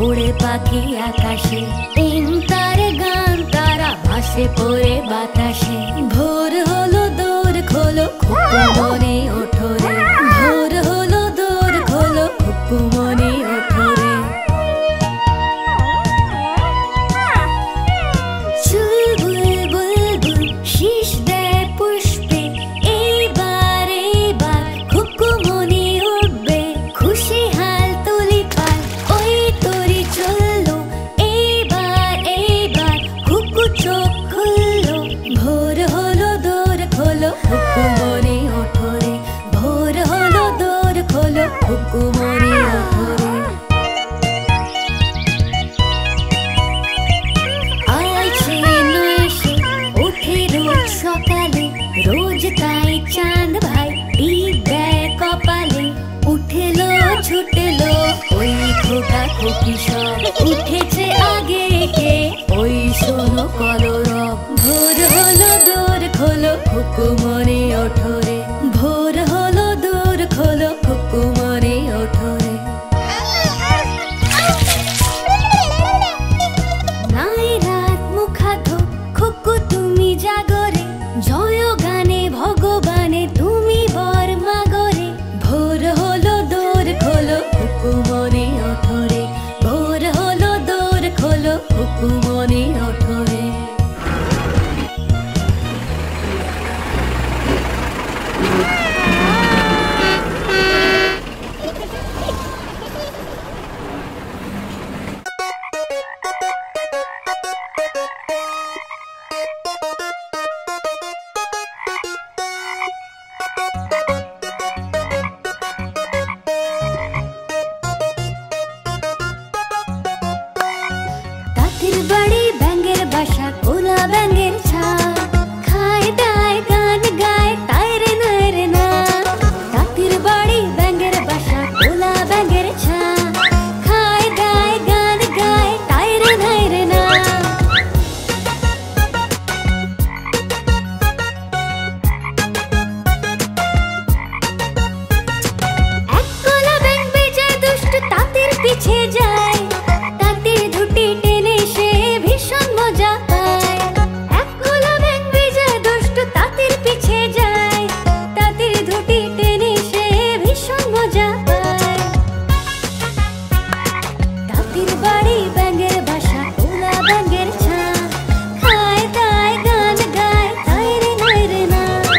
ওড়ে পাখি আকাশে, তিন তারে গান তারা ভাসে পড়ে বাতাসে। ভোর হলো দোর খোলো খুকু মনে ওঠো রে, ভোর হলো দোর খোলো খুকু মনে ওঠো রে। চুলবুল বুলবুল শীষ দেয় পুষ্পে, এইবার এইবার খুকু মনে উঠবে। খুশি হাল তুলি পাল ওই তরি চললো, এইবার এইবার খুকু চোখ খুললো। ভোর হলো দোর খোলো খুকু মনে ওঠো রে, ভোর হলো দোর খোলো খুকু মনে ওঠো রে। আইছে নয়সে ওঠে রোজ সকালে, রোজ তাই চাঁদ ভাই টিপ দেয় কপালে। উঠেলো ছুটেলো ওই খোকা খুকি সব, উঠেছে আগে কে ওই শোনো কলরব। ভোর হলো দোর খোলো খুকু মনে ওঠো রে, ভোর হলো দোর খোলো খুকু মনে ওঠো রে। নাই রাত মুখাধো খুকু তুমি জাগরে, জয় গানে ভগবানে তুমি বর মাগরে। ভোর হলো দোর খোলো খুকু মনে ওঠো রে, ভোর হলো দোর খোলো খুকু মনে ওঠো রে। তাঁতির বাড়ি ব্যাঙের বাসা কোলা ব্যাঙের ছা, খায় দায় গান গায় তাই রে নয় রে না। তাঁতির বাড়ি ব্যাঙের বাসা কোলা ব্যাঙের ছা, খায় দায় গান গায় তাই রে নয় রে না। এক কোলা ব্যাঙ বেজায় দুষ্টু তাঁতির পিছে যায়, তাঁতির ধুটি টেনে সে ভীষণ মজা পায়। এক কোলা ব্যাঙ বেজায় দুষ্টু তাঁতির পিছে যায়, তাঁতির ধুটি টেনে সে ভীষণ মজা পায়। তাঁতির বাড়ি ব্যাঙের বাসা কোলা ব্যাঙের ছা, খায় দায় গান গায় তাই রে নয় রে না।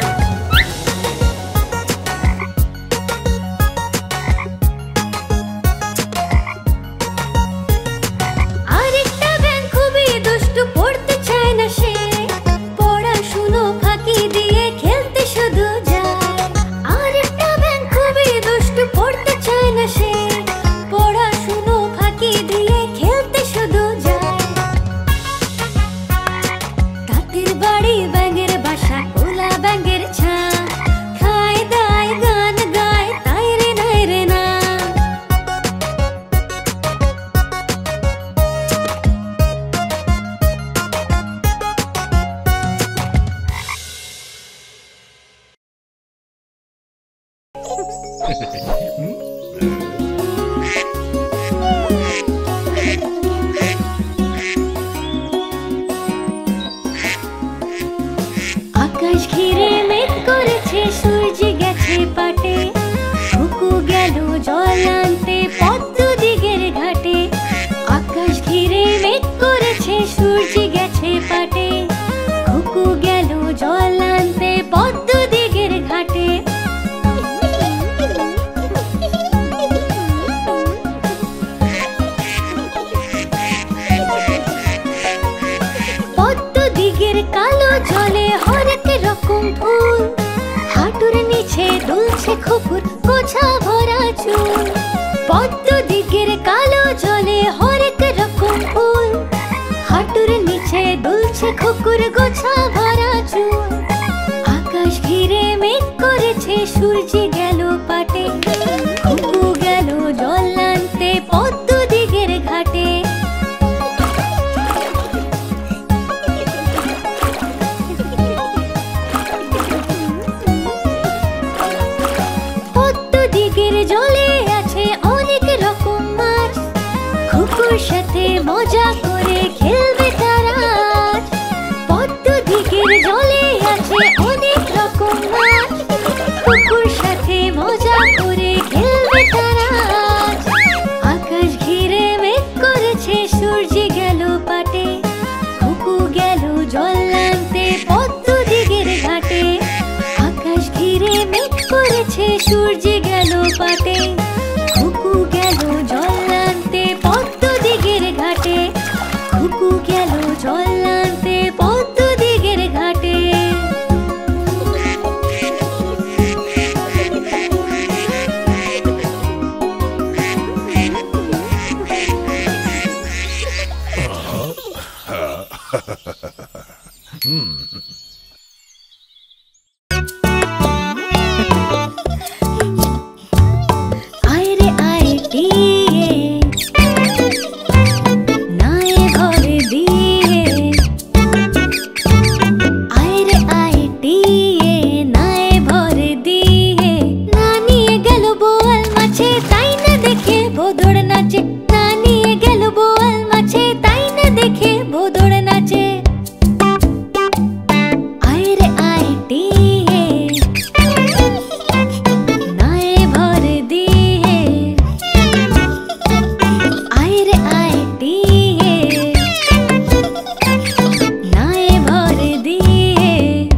আরেকটা ব্যাঙ খুবই দুষ্টু, পড়তে চায় না সে, পড়াশুনো ফাঁকি দিয়ে খেলতে শুধু যায়। আরেকটা ব্যাঙ খুবই দুষ্টু, পড়তে চায় না সে, পড়াশুনো ফাঁকি দিয়ে খেলতে শুধু যায়। তাঁতির বাড়ি ব্যাঙের বাসা কোলা ব্যাঙের ছা, খায় দায় গান গায় তাই রে নয় রে না। আকাশ ঘিরে মেঘ করেছে, সূর্য গেছে পাটে, খুকু গেল জল আনতে পদ্ম দিগের ঘাটে। আকাশ ঘিরে মেঘ করেছে, সূর্য গেছে পাটে, খুকু গেল জল আনতে পদ্ম দিগের ঘাটে। পদ্ম দিগের কালো জলে হরেক রকম ফুল, হাঁটুর নিচে দুলছে খুকুর গোছা ভরা চুল। পদ্ম দিগের কালো জলে হরেক রকম ফুল, হাঁটুর নিচে দুলছে খুকুর গোছা ভরা চুল। আকাশ ঘিরে মেঘ করেছে, সূর্য গেল পাটে, খুকু গেল জল আনতে পদ্ম দিগের ঘাটে। পদ্ম দিগের জলে আছে অনেক রকম মাছ, খুকুর কুকুর সাথে মজা করে খেলবে তারা আজ। পদ্ম দিঘির জলে আছে অনেক রকম মাছ, কুকুর সাথে মজা করে খেলবে তারা আজ। আকাশ ঘিরে মেঘ করেছে সূর্য গেল পাটে, কুকু গেল জল আনতে পদ্ম দিঘির ঘাটে। আকাশ ঘিরে মেঘ করেছে সূর্য গেল পাটে, কুকু গেল জল আনতে পদ্ম দিঘির ঘাটে। কুকু গেল জল আনতে পদ্ম দিঘির ঘাটে। আয় রে আয় টিয়ে, নায়ে ভরে দিয়ে। আয় রে আয় টিয়ে, নায়ে ভরে দিয়ে। না নিয়ে গেল বোয়াল মাছে, তাই না দেখে ভোদড় নাচে। না নিয়ে গেল বোয়াল মাছে, তাই না দেখে ভোদড় নাচে। আয় রে আয় টিয়ে, নায়ে ভরে দিয়ে। আয় রে আয় টিয়ে, নায়ে ভরে দিয়ে।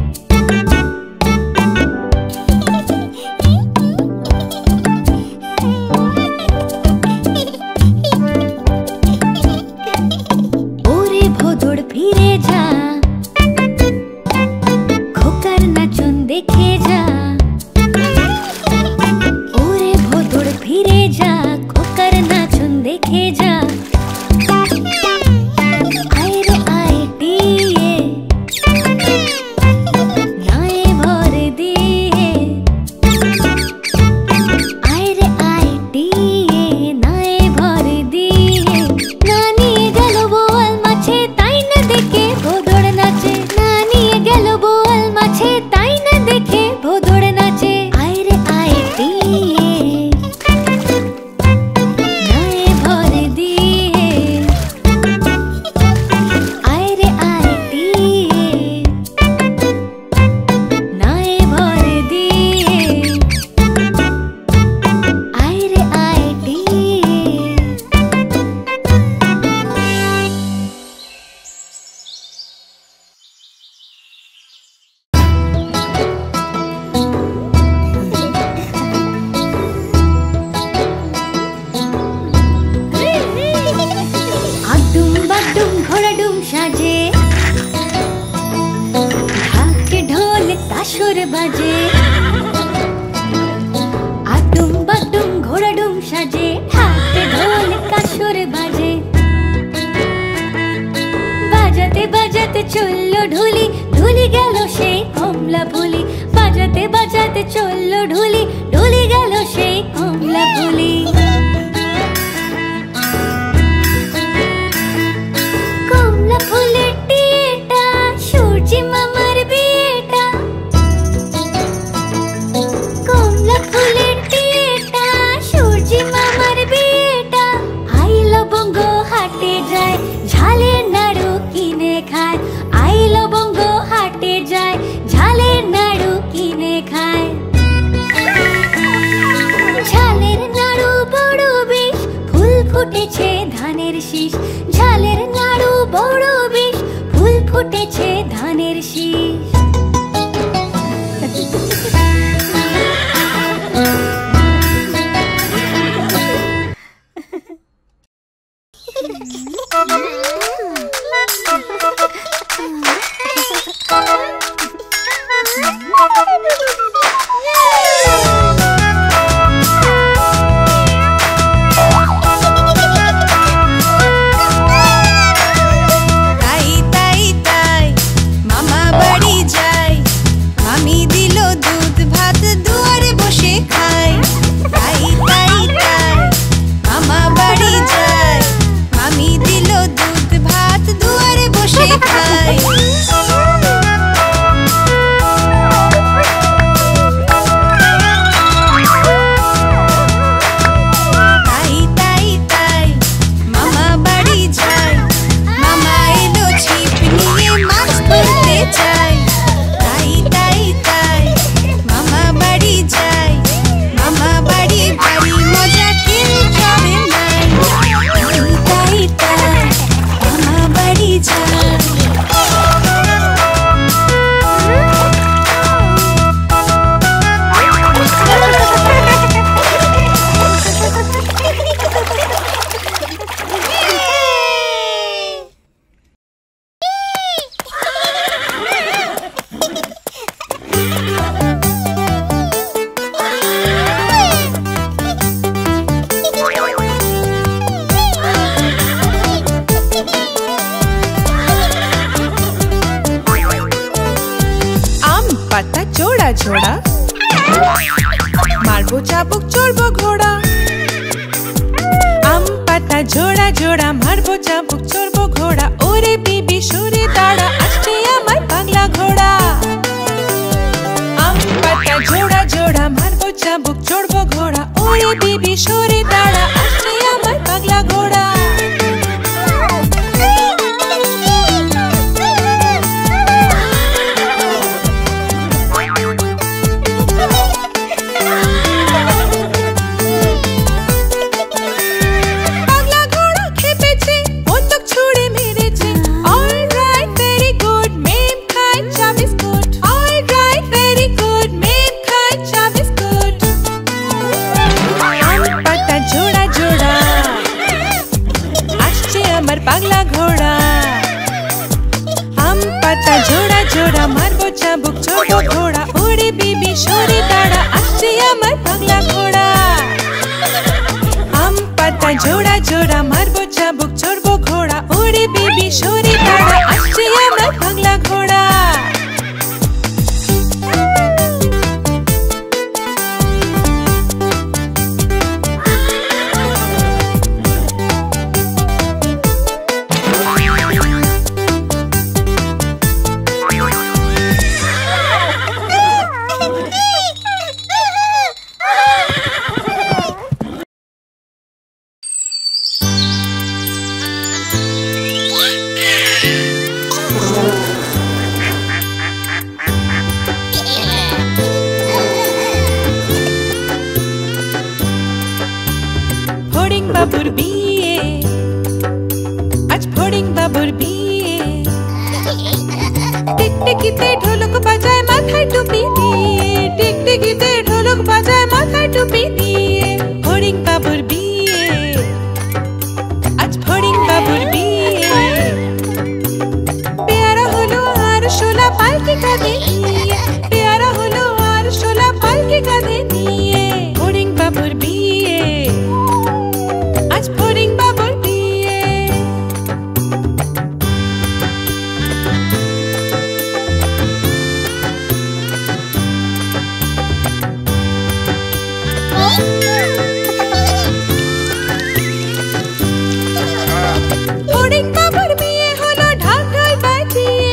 ওরে ভোদড় ফিরে যা, খোকার নাচন দেখে যা। ওরে ভোদড় ফিরে যা, খোকার নাচন দেখে যা। আয় রে আয় টিয়ে, নায়ে ভরে দিয়ে। আয় রে আয় টিয়ে, নায়ে ভরে দিয়ে। না নিয়ে গেল বোয়াল মাছে, তাই না দেখে ভোদড় নাচে। না নিয়ে গেল বোয়াল মাছে, তাই না দেখে ভোদড় নাচে। আয় রে আয় টিয়ে, নায়ে ভরে দিয়ে। আয় রে আয় টিয়ে, নায়ে ভরে দিয়ে। আয় রে আয় টিয়ে। আডুম বাডুম ঘোড়াডুম সাজে, ঢাক ঢোল তাসর বাজে। আডুম বাডুম ঘোড়াডুম সাজে, ঢাক ঢোল তাসর বাজে। বাজাতে বাজাতে চললো ঢুলি, ঢুলি গেল সেই কমলা ফুলি। বাজাতে বাজাতে চললো ঢুলি, ঢুলি গেল সেই কমলা ফুলি। কমলা ফুলের টিয়েটা, সূর্যি মামার বিয়েটা। কমলা ফুলের টিয়েটা, সূর্যি মামার বিয়েটা। আই লবঙ্গ হাটে যায়, ঝালের নাড়ু কিনে খায়। আই লবঙ্গ হাটে যায়, ঝালের নাড়ু কিনে খায়। ঝালের নাড়ু বড় বিষ, ফুল ফুটেছে ধানের শীষ। ঝালের নাড়ু বড় বিষ, ফুল ফুটেছে ধানের শীষ। দুধ চাবুক চড়বো ঘোড়া, ওরে বিবি সরে দাঁড়া, আসছে আমার পাগলা ঘোড়া। আম পাতা জোড়া জোড়া মারবো চাবুক চড়বো ঘোড়া, ওরে বিবি সরে দাঁড়া, আসছে আমার পাগলা ঘোড়া। পাগলা ঘোড়া আম পাতা জোড়া জোড়া মারবো চাবুক চড়বো ঘোড়া, ওরে বিবি সরে দাঁড়া, আসছে আমার পাগলা ঘোড়া। আম পাতা জোড়া জোড়া মারবো চাবুক চড়বো ঘোড়া, ওরে বিবি সরে দাঁড়া, আসছে আমার পাগলা ঘোড়া। বাবুর বিয়ে, আজ ফড়িং বাবুর বিয়ে। টিকটিকিতে ঢোলক বাজায় মাথায় টুপি দিয়ে, টিকটিকিতে ঢোলক বাজায় মাথায় টুপি দিয়ে। ফড়িং বাবুর বিয়ে, আজ ফড়িং বাবুর বিয়ে। পেয়ারা হলো আর শোলা পালকি কাঁধে নিয়ে, পেয়ারা হলো আর শোলা পালকি কাঁধে নিয়ে। ফড়িং বাবুর বিয়ে, আজ ফড়িং বাবুর বিয়ে। ফড়িং বাবুর বিয়ে হলো ঢাক ঢোল বাজিয়ে,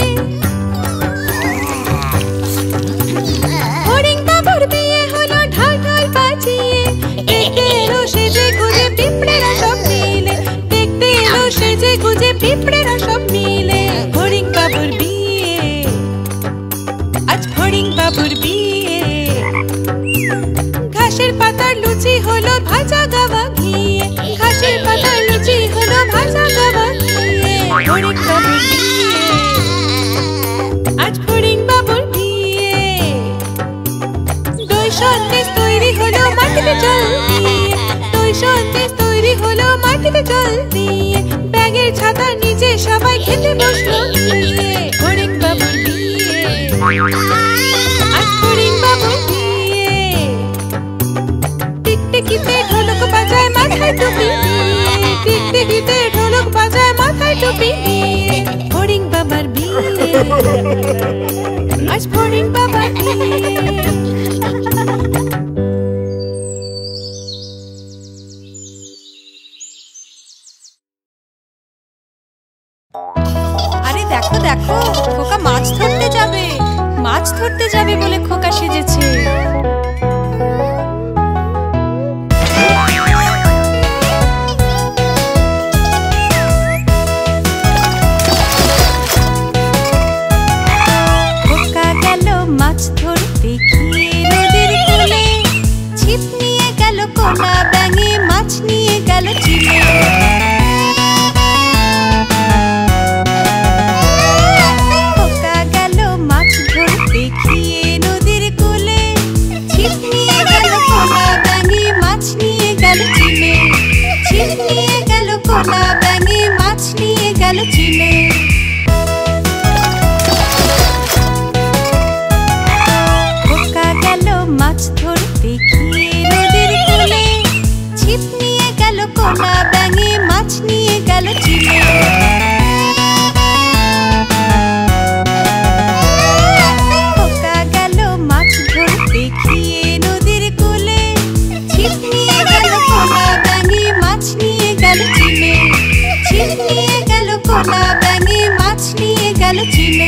ফড়িং বাবুর বিয়ে হলো ঢাক ঢোল বাজিয়ে। দেখতে এলো সেজে গুজে পিঁপড়েরা সব মিলে, দেখতে এলো সেজে গুজে পিঁপড়েরা সব মিলে। ফড়িং বাবুর বিয়ে, আজ ফড়িং বাবুর বিয়ে। ঘাসের পাতার লুচি হলো ভাজা গাওয়া ঘিয়ে, ঘাসের পাতার লুচি হলো ভাজা গাওয়া ঘিয়ে। ফড়িং বাবুর বিয়ে, আজ ফড়িং বাবুর বিয়ে। দই সন্দেশ তৈরি হলো মাটিতে জল দিয়ে, দই সন্দেশ তৈরি হলো মাটিতে জল দিয়ে। ব্যাগের ছাতার নিচে সবাই খেতে বসলো গিয়ে। ফড়িং বাবুর বিয়ে, আজ ফড়িং বাবুর বিয়ে। টিকটিকিতে ঢোলক বাজায় মাথায় টুপি দিয়ে, টিকটিকিতে ঢোলক বাজায় মাথায় টুপি দিয়ে। ফড়িং বাবার বিয়ে, আজ ফড়িং বাবার বিয়ে। আরে দেখো দেখো, খোকা মাছ ধরতে যাবে, মাছ ধরতে যাবে বলে খোকা সেজেছে। খোকা গেল মাছ ধরতে গিয়ে নদীর কূলে, ছিপ নিয়ে গেল কোনা ব্যাঙে, মাছ নিয়ে গেল চিলে। খোকা গেল মাছ ধরতে গিয়ে নদীর কূলে, ছিপ নিয়ে গেল কোনা ব্যাঙে, মাছ নিয়ে গেল চিলে। ছিপ নিয়ে গেল কোনা ব্যাঙে, মাছ নিয়ে গেল চিলে। খোকা গেল মাছ ধরতে গিয়ে নদীর কূলে, ছিপ নিয়ে গেল কোনা ব্যাঙে, মাছ নিয়ে গেল চিলে। খোকা গেল মাছ ধরতে গিয়ে নদীর কূলে, ছিপ নিয়ে গেল কোনা ব্যাঙে, মাছ নিয়ে গেল চিলে। ছিপ নিয়ে ভালো ছিল।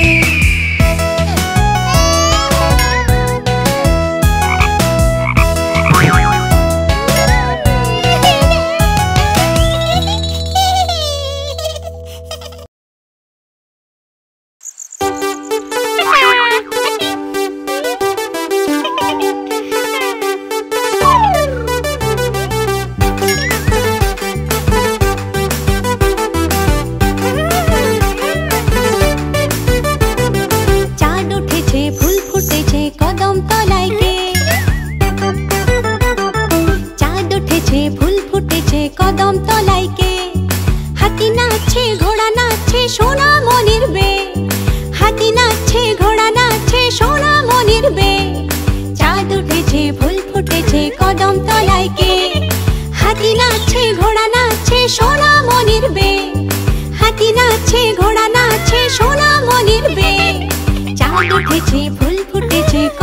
ফুল ফুটেছে